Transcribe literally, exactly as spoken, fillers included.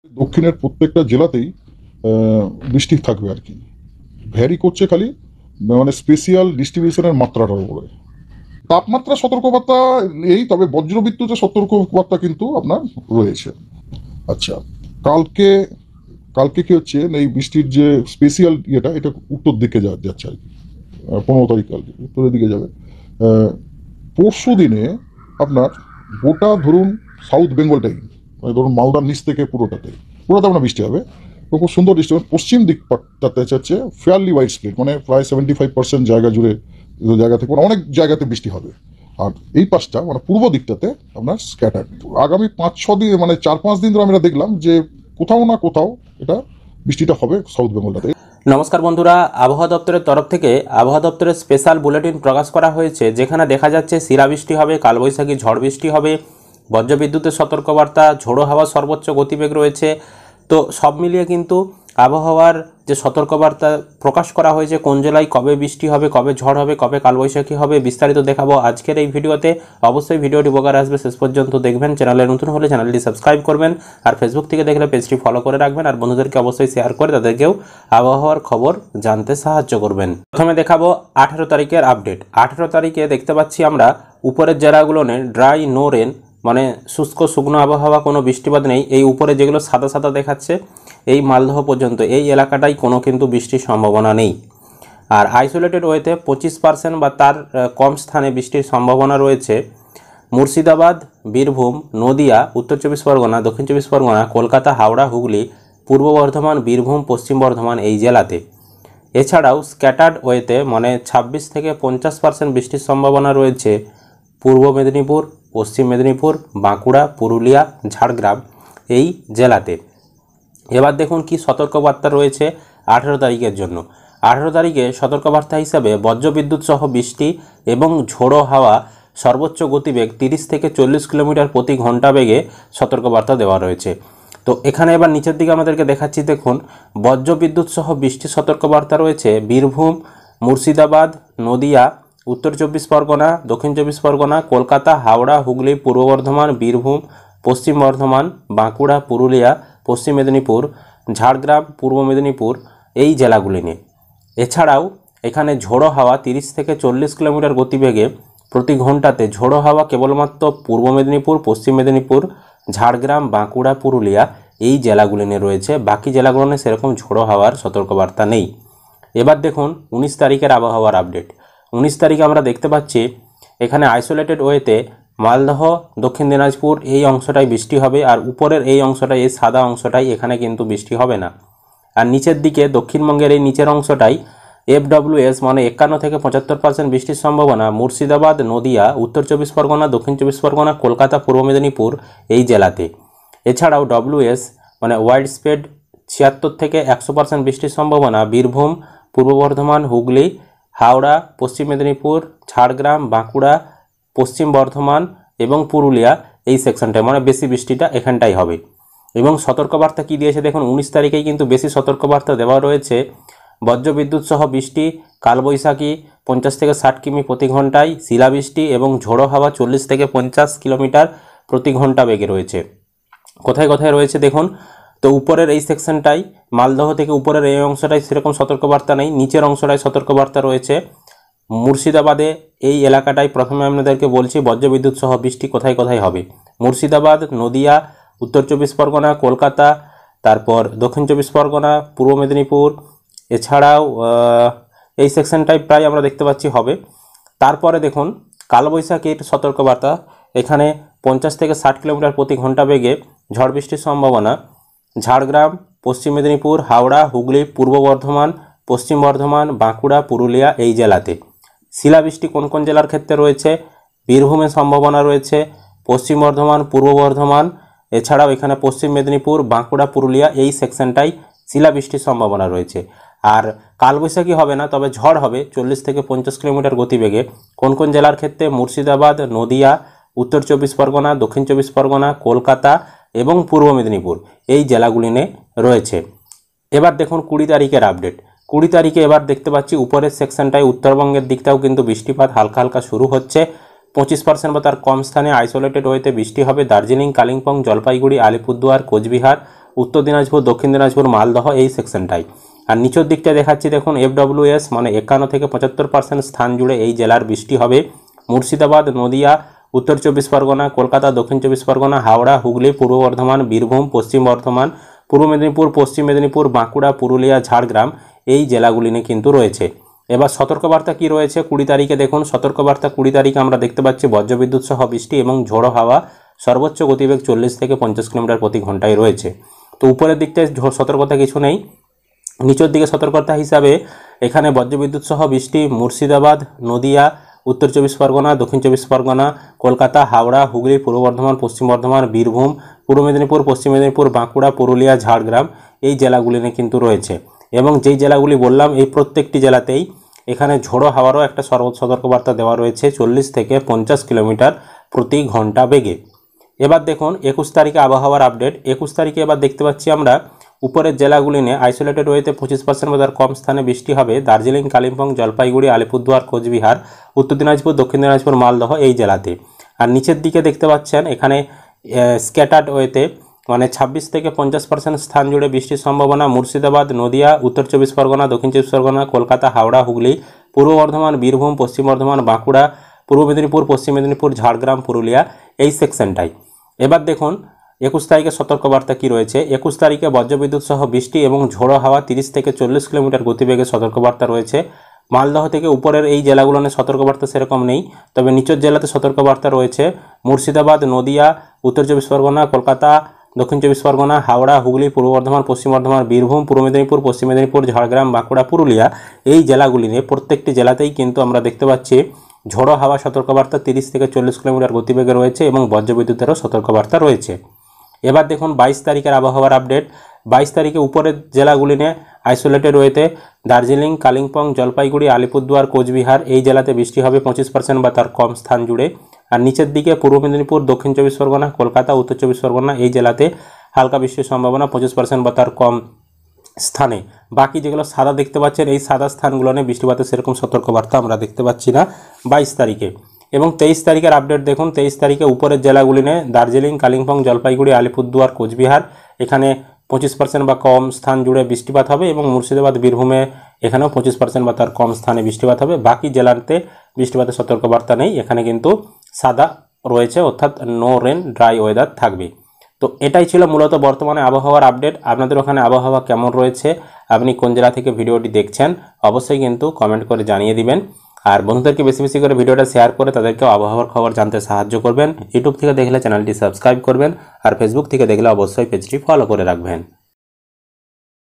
দক্ষিণের প্রত্যেকটা জেলাতেই আহ, বৃষ্টি থাকবে আর কি। ভ্যারি করছে খালি মানে স্পেশাল ডিস্ট্রিবিউশনের মাত্রাটার উপরে। তাপমাত্রা সতর্কবার্তা এই, তবে বজ্রবিদ্যুতের সতর্কবার্তা কিন্তু আপনার রয়েছে। আচ্ছা, কালকে কালকে কি হচ্ছে, এই বৃষ্টির যে স্পেশাল ইয়েটা, এটা উত্তর দিকে যা যাচ্ছে আর কি। আহ, পনেরো তারিখ কালকে উত্তরের দিকে যাবে। পরশু দিনে আপনার গোটা ধরুন সাউথ বেঙ্গলটাই, মানে ধরুন মালদার নিচ থেকে পুরোটাতে পুরোটা আপনার বৃষ্টি হবে। তো খুব সুন্দর বৃষ্টি হবে। পশ্চিম দিকটাতে হচ্ছে ফেয়ারলি ওয়াইড স্প্রেড, মানে প্রায় সেভেন্টি ফাইভ পার্সেন্ট জায়গা জুড়ে জায়গা থেকে মানে অনেক জায়গাতে বৃষ্টি হবে। আর এই পাশটা মানে পূর্ব দিকটাতে আপনার স্ক্যাটার। আগামী পাঁচ ছ দিন মানে চার পাঁচ দিন ধরে আমরা দেখলাম যে কোথাও না কোথাও এটা বৃষ্টিটা হবে সাউথ বেঙ্গলটাতে। নমস্কার বন্ধুরা, আবহাওয়া দপ্তরের তরফ থেকে আবহাওয়া দপ্তরের স্পেশাল বুলেটিন প্রকাশ করা হয়েছে, যেখানে দেখা যাচ্ছে শিলাবৃষ্টি হবে, কালবৈশাখী ঝড় বৃষ্টি হবে, বজ্রবিদ্যুতের সতর্কবার্তা, ঝোড়ো হাওয়া সর্বোচ্চ গতিবেগ রয়েছে। তো সব মিলিয়ে কিন্তু আবহাওয়ার যে সতর্কবার্তা প্রকাশ করা হয়েছে, কোন জেলায় কবে বৃষ্টি হবে, কবে ঝড় হবে, কবে কালবৈশাখী হবে, বিস্তারিত দেখাবো আজকের এই ভিডিওতে। অবশ্যই ভিডিওটি উপকার আসবে, শেষ পর্যন্ত দেখবেন। চ্যানেলে নতুন হলে চ্যানেলটি সাবস্ক্রাইব করবেন, আর ফেসবুক থেকে দেখলে পেজটি ফলো করে রাখবেন, আর বন্ধুদেরকে অবশ্যই শেয়ার করে তাদেরকেও আবহাওয়ার খবর জানতে সাহায্য করবেন। প্রথমে দেখাবো আঠেরো তারিখের আপডেট। আঠেরো তারিখে দেখতে পাচ্ছি আমরা উপরের জেলাগুলো নে ড্রাই নো রেন, মানে শুষ্ক শুকনো আবহাওয়া, কোনো বৃষ্টিপাত নেই। এই উপরে যেগুলো সাদা সাদা দেখাচ্ছে, এই মালদহ পর্যন্ত এই এলাকাটাই কোনো কিন্তু বৃষ্টির সম্ভাবনা নেই। আর আইসোলেটেড ওয়েতে পঁচিশ পার্সেন্ট বা তার কম স্থানে বৃষ্টির সম্ভাবনা রয়েছে মুর্শিদাবাদ, বীরভূম, নদিয়া, উত্তর চব্বিশ পরগনা, দক্ষিণ চব্বিশ পরগনা, কলকাতা, হাওড়া, হুগলি, পূর্ব বর্ধমান, বীরভূম, পশ্চিম বর্ধমান এই জেলাতে। এছাড়াও স্ক্যাটার্ড ওয়েতে মানে ছাব্বিশ থেকে পঞ্চাশ পার্সেন্ট বৃষ্টির সম্ভাবনা রয়েছে পূর্ব মেদিনীপুর, পশ্চিম মেদিনীপুর, বাঁকুড়া, পুরুলিয়া, ঝাড়গ্রাম এই জেলাতে। এবার দেখুন কি সতর্কবার্তা রয়েছে আঠেরো তারিখের জন্য। আঠেরো তারিখে সতর্কবার্তা হিসাবে বজ্রবিদ্যুৎ সহ বৃষ্টি এবং ঝোড়ো হাওয়া, সর্বোচ্চ গতিবেগ তিরিশ থেকে চল্লিশ কিলোমিটার প্রতি ঘন্টা বেগে সতর্কবার্তা দেওয়া রয়েছে। তো এখানে এবার নিচের দিকে আমাদেরকে দেখাচ্ছি, দেখুন বজ্রবিদ্যুৎ সহ বৃষ্টির সতর্কবার্তা রয়েছে বীরভূম, মুর্শিদাবাদ, নদিয়া, উত্তর চব্বিশ পরগনা, দক্ষিণ চব্বিশ পরগনা, কলকাতা, হাওড়া, হুগলি, পূর্ব বর্ধমান, বীরভূম, পশ্চিম বর্ধমান, বাঁকুড়া, পুরুলিয়া, পশ্চিম মেদিনীপুর, ঝাড়গ্রাম, পূর্ব মেদিনীপুর এই জেলাগুলি নিয়ে। এছাড়াও এখানে ঝোড়ো হাওয়া তিরিশ থেকে চল্লিশ কিলোমিটার গতিবেগে প্রতি ঘন্টাতে ঝোড়ো হাওয়া কেবলমাত্র পূর্ব মেদিনীপুর, পশ্চিম মেদিনীপুর, ঝাড়গ্রাম, বাঁকুড়া, পুরুলিয়া এই জেলাগুলি নিয়ে রয়েছে। বাকি জেলাগুলো নিয়ে সেরকম ঝোড়ো হাওয়ার সতর্কবার্তা নেই। এবার দেখুন উনিশ তারিখের আবহাওয়ার আপডেট। উনিশ তারিখে আমরা দেখতে পাচ্ছি এখানে আইসোলেটেড ওয়েতে মালদহ, দক্ষিণ দিনাজপুর এই অংশটাই বৃষ্টি হবে, আর উপরের এই অংশটাই, এই সাদা অংশটাই এখানে কিন্তু বৃষ্টি হবে না। আর নিচের দিকে দক্ষিণবঙ্গের এই নিচের অংশটাই এফডব্লিউএস মানে একান্ন থেকে পঁচাত্তর পার্সেন্ট বৃষ্টির সম্ভাবনা মুর্শিদাবাদ, নদিয়া, উত্তর চব্বিশ পরগনা, দক্ষিণ চব্বিশ পরগনা, কলকাতা, পূর্ব মেদিনীপুর এই জেলাতে। এছাড়াও ডব্লিউএস মানে ওয়াইড স্প্রেড ছিয়াত্তর থেকে একশো পার্সেন্ট বৃষ্টির সম্ভাবনা বীরভূম, পূর্ব বর্ধমান, হুগলি, হাওড়া, পশ্চিম মেদিনীপুর, ঝাড়গ্রাম, বাঁকুড়া, পশ্চিম বর্ধমান এবং পুরুলিয়া এই সেকশনটায়, মানে বেশি বৃষ্টিটা এখানটাই হবে। এবং সতর্কবার্তা কি দিয়েছে দেখুন, উনিশ তারিখেই কিন্তু বেশি সতর্কবার্তা দেওয়া রয়েছে বজ্রবিদ্যুৎ সহ বৃষ্টি, কালবৈশাখী পঞ্চাশ থেকে ষাট কিমি প্রতি ঘন্টায়, শিলাবৃষ্টি এবং ঝোড়ো হাওয়া চল্লিশ থেকে পঞ্চাশ কিলোমিটার প্রতি ঘন্টা বেগে রয়েছে। কোথায় কোথায় রয়েছে দেখুন, তো উপরের এই সেকশনটাই মালদহ থেকে উপরের এই অংশটাই সেরকম সতর্কবার্তা নেই, নিচের অংশটায় সতর্কবার্তা রয়েছে। মুর্শিদাবাদে এই এলাকাটাই প্রথমে আপনাদেরকে বলছি বজ্রবিদ্যুৎ সহ বৃষ্টি কোথায় কোথায় হবে। মুর্শিদাবাদ, নদিয়া, উত্তর চব্বিশ পরগনা, কলকাতা, তারপর দক্ষিণ চব্বিশ পরগনা, পূর্ব মেদিনীপুর, এছাড়াও এই সেকশনটাই প্রায় আমরা দেখতে পাচ্ছি হবে। তারপরে দেখুন কালবৈশাখীর সতর্কবার্তা, এখানে পঞ্চাশ থেকে ষাট কিলোমিটার প্রতি ঘন্টা বেগে ঝড় বৃষ্টির সম্ভাবনা ঝাড়গ্রাম, পশ্চিম মেদিনীপুর, হাওড়া, হুগলি, পূর্ব বর্ধমান, পশ্চিম বর্ধমান, বাঁকুড়া, পুরুলিয়া এই জেলাতে। শিলাবৃষ্টি কোন কোন জেলার ক্ষেত্রে রয়েছে, বীরভূমের সম্ভাবনা রয়েছে, পশ্চিম বর্ধমান, পূর্ব বর্ধমান, এছাড়াও এখানে পশ্চিম মেদিনীপুর, বাঁকুড়া, পুরুলিয়া এই সেকশনটাই শিলাবৃষ্টির সম্ভাবনা রয়েছে। আর কালবৈশাখী হবে না, তবে ঝড় হবে চল্লিশ থেকে পঞ্চাশ কিলোমিটার গতিবেগে। কোন কোন জেলার ক্ষেত্রে, মুর্শিদাবাদ, নদিয়া, উত্তর চব্বিশ পরগনা, দক্ষিণ চব্বিশ পরগনা, কলকাতা এবং পূর্ব মেদিনীপুর এই জেলাগুলি নিয়ে রয়েছে। এবার দেখুন কুড়ি তারিখের আপডেট। কুড়ি তারিখে এবার দেখতে পাচ্ছি উপরের সেকশনটায় উত্তরবঙ্গের দিকটাও কিন্তু বৃষ্টিপাত হালকা হালকা শুরু হচ্ছে। পঁচিশ পার্সেন্ট বা তার কম স্থানে আইসোলেটেড ওয়েতে বৃষ্টি হবে দার্জিলিং, কালিম্পং, জলপাইগুড়ি, আলিপুরদুয়ার, কোচবিহার, উত্তর দিনাজপুর, দক্ষিণ দিনাজপুর, মালদহ এই সেকশনটাই। আর নিচের দিকটা দেখাচ্ছি দেখুন, এফডব্লিউএস মানে একান্ন থেকে পঁচাত্তর পার্সেন্ট স্থান জুড়ে এই জেলার বৃষ্টি হবে। মুর্শিদাবাদ, নদিয়া, উত্তর চব্বিশ পরগনা, কলকাতা, দক্ষিণ চব্বিশ পরগনা, হাওড়া, হুগলি, পূর্ব বর্ধমান, বীরভূম, পশ্চিম বর্ধমান, পূর্ব মেদিনীপুর, পশ্চিম মেদিনীপুর, বাঁকুড়া, পুরুলিয়া, ঝাড়গ্রাম এই জেলাগুলি নিয়ে কিন্তু রয়েছে। এবার সতর্কবার্তা কি রয়েছে কুড়ি তারিখে দেখুন, সতর্কবার্তা কুড়ি তারিখে আমরা দেখতে পাচ্ছি বজ্রবিদ্যুৎ সহ বৃষ্টি এবং ঝোড়ো হাওয়া, সর্বোচ্চ গতিবেগ চল্লিশ থেকে পঞ্চাশ কিলোমিটার প্রতি ঘন্টায় রয়েছে। তো উপরের দিকটায় সতর্কতা কিছু নেই, নিচের দিকে সতর্কতা হিসাবে এখানে বজ্রবিদ্যুৎ সহ বৃষ্টি মুর্শিদাবাদ, নদিয়া, উত্তর চব্বিশ পরগনা, দক্ষিণ চব্বিশ পরগনা, কলকাতা, হাওড়া, হুগলি, পূর্ব বর্ধমান, পশ্চিম বর্ধমান, বীরভূম, পূর্ব মেদিনীপুর, পশ্চিম মেদিনীপুর, বাঁকুড়া, পুরুলিয়া, ঝাড়গ্রাম এই জেলাগুলি নিয়ে কিন্তু রয়েছে। এবং যেই জেলাগুলি বললাম এই প্রত্যেকটি জেলাতেই এখানে ঝোড়ো হাওয়ারও একটা সতর্কবার্তা দেওয়া রয়েছে চল্লিশ থেকে পঞ্চাশ কিলোমিটার প্রতি ঘন্টা বেগে। এবার দেখুন একুশ তারিখে আবহাওয়ার আপডেট। একুশ তারিখে এবার দেখতে পাচ্ছি আমরা উপরের জেলাগুলি নিয়ে আইসোলেটেড ওয়েতে পঁচিশ পার্সেন্ট বা তার কম স্থানে বৃষ্টি হবে। দার্জিলিং, কালিম্পং, জলপাইগুড়ি, আলিপুরদুয়ার, কোচবিহার, উত্তর দিনাজপুর, দক্ষিণ দিনাজপুর, মালদহ এই জেলাতে। আর নিচের দিকে দেখতে পাচ্ছেন এখানে স্ক্যাটার্ড ওয়েতে মানে ছাব্বিশ থেকে পঞ্চাশ পার্সেন্ট স্থান জুড়ে বৃষ্টির সম্ভাবনা। মুর্শিদাবাদ, নদিয়া, উত্তর চব্বিশ পরগনা, দক্ষিণ চব্বিশ পরগনা, কলকাতা, হাওড়া, হুগলি, পূর্ব বর্ধমান, বীরভূম, পশ্চিম বর্ধমান, বাঁকুড়া, পূর্ব মেদিনীপুর, পশ্চিম মেদিনীপুর, ঝাড়গ্রাম, পুরুলিয়া এই সেকশনটাই। এবার দেখুন একুশ তারিখে সতর্কবার্তা কি রয়েছে। একুশ তারিখে বজ্রবিদ্যুৎ সহ বৃষ্টি এবং ঝোড়ো হাওয়া তিরিশ থেকে চল্লিশ কিলোমিটার গতিবেগে সতর্কবার্তা রয়েছে। মালদহ থেকে উপরের এই জেলাগুলো নিয়ে সতর্কবার্তা সেরকম নেই, তবে নিচের জেলাতে সতর্কবার্তা রয়েছে। মুর্শিদাবাদ, নদিয়া, উত্তর চব্বিশ পরগনা, কলকাতা, দক্ষিণ চব্বিশ পরগনা, হাওড়া, হুগলি, পূর্ব বর্ধমান, পশ্চিম বর্ধমান, বীরভূম, পূর্ব মেদিনীপুর, পশ্চিম মেদিনীপুর, ঝাড়গ্রাম, বাঁকুড়া, পুরুলিয়া এই জেলাগুলি নিয়ে প্রত্যেকটি জেলাতেই কিন্তু আমরা দেখতে পাচ্ছি ঝোড়ো হাওয়া সতর্কবার্তা তিরিশ থেকে চল্লিশ কিলোমিটার গতিবেগে রয়েছে এবং বজ্রবিদ্যুতেরও সতর্কবার্তা রয়েছে। এবার দেখুন বাইশ তারিখের আবহাওয়ার আপডেট। বাইশ তারিখে উপরের জেলাগুলি নিয়ে আইসোলেটেড ওয়েতে দার্জিলিং, কালিম্পং, জলপাইগুড়ি, আলিপুরদুয়ার, কোচবিহার এই জেলাতে বৃষ্টি হবে পঁচিশ পার্সেন্ট বা তার কম স্থান জুড়ে। আর নিচের দিকে পূর্ব মেদিনীপুর, দক্ষিণ চব্বিশ পরগনা, কলকাতা, উত্তর চব্বিশ পরগনা এই জেলাতে হালকা বৃষ্টির সম্ভাবনা পঁচিশ পার্সেন্ট বা তার কম স্থানে। বাকি যেগুলো সাদা দেখতে পাচ্ছেন এই সাদা স্থানগুলো নিয়ে বৃষ্টিপাতের সেরকম সতর্কবার্তা আমরা দেখতে পাচ্ছি না বাইশ তারিখে। এবং তেইশ তারিখের আপডেট দেখুন, তেইশ তারিখে উপরের জেলাগুলি নিয়ে দার্জিলিং, কালিম্পং, জলপাইগুড়ি, আলিপুরদুয়ার, কোচবিহার এখানে পঁচিশ পার্সেন্ট বা কম স্থান জুড়ে বৃষ্টিপাত হবে এবং মুর্শিদাবাদ, বীরভূমে এখানেও পঁচিশ পার্সেন্ট বা তার কম স্থানে বৃষ্টিপাত হবে। বাকি জেলাতে বৃষ্টিপাতের সতর্কবার্তা নেই, এখানে কিন্তু সাদা রয়েছে অর্থাৎ নো রেন, ড্রাই ওয়েদার থাকবে। তো এটাই ছিল মূলত বর্তমানে আবহাওয়ার আপডেট। আপনাদের ওখানে আবহাওয়া কেমন রয়েছে, আপনি কোন জেলা থেকে ভিডিওটি দেখছেন অবশ্যই কিন্তু কমেন্ট করে জানিয়ে দিবেন। আর বন্ধুদেরকে বেশি বেশি করে ভিডিওটা শেয়ার করে তাদেরকেও আবহাওয়ার খবর জানতে সাহায্য করবেন। ইউটিউব থেকে দেখলে চ্যানেলটি সাবস্ক্রাইব করবেন আর ফেসবুক থেকে দেখলে অবশ্যই পেজটি ফলো করে রাখবেন।